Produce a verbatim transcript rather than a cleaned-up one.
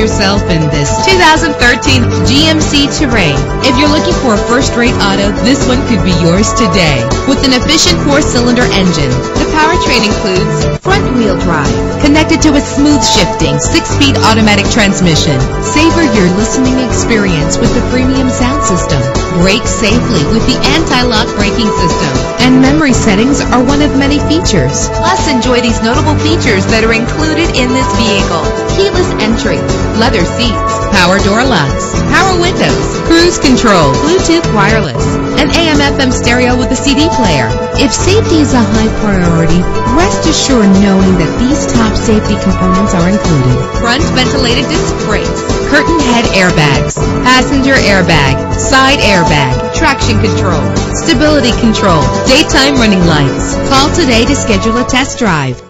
yourself in this two thousand thirteen G M C Terrain. If you're looking for a first-rate auto, this one could be yours today. With an efficient four-cylinder engine, the powertrain includes front-wheel drive, connected to a smooth shifting six-speed automatic transmission. Savor your listening experience with the premium sound system. Brake safely with the anti-lock braking system. And memory settings are one of many features. Plus, enjoy these notable features that are included in this vehicle: keyless entry, leather seats, power door locks, power windows, cruise control, Bluetooth wireless, an A M F M stereo with a C D player. If safety is a high priority, rest assured knowing that these top safety components are included: front ventilated disc brakes, curtain head airbags, passenger airbag, side airbag, traction control, stability control, daytime running lights. Call today to schedule a test drive.